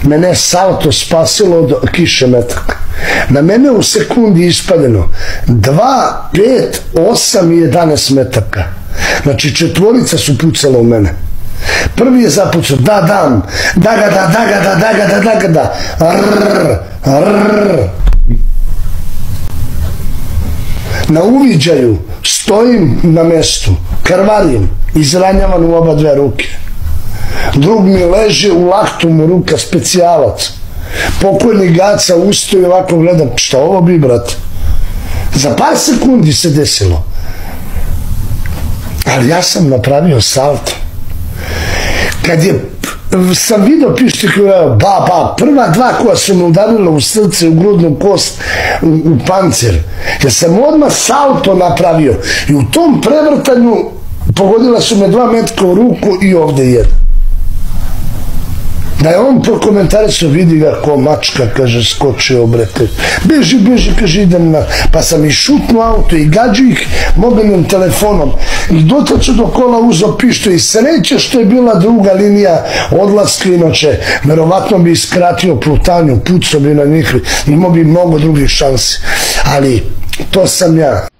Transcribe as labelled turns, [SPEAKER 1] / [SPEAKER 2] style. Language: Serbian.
[SPEAKER 1] mene je salto spasilo od kiše metaka. Na mene u sekundi ispaljeno 2, 5, 8 i 11 metaka. Znači 4 su pucala u mene. Prvi je zapucao, da dam, da ga da, da ga da, da ga da, da ga da, na uviđaju stojim na mestu, krvarim, izranjavan u oba dve ruke. Drug mi leže u laktu mu ruka, specijalac. Pokojni Gaca ustao i ovako gledam, šta ovo bi, brate? Za par sekundi se desilo. Ali ja sam napravio salto. Kad sam vidio pištolj, prva 2 koja su me udarila u srce, u grudnu kost, u pancer, jer sam odmah salto napravio i u tom prevrtanju pogodila su me 2 metka u ruku i ovde 1. Da je on prokomentarisao, vidi ga ko mačka, kaže, skočio, brete, beži, kaže, idem na, pa sam i šutnuo auto i gađu ih mobilnim telefonom i dotaču do kola uzao pištolj i sreće što je bila druga linija odlaska, inače, verovatno bi iskratio plutanju, pucao bi na njih, imao bi mnogo drugih šansi, ali to sam ja.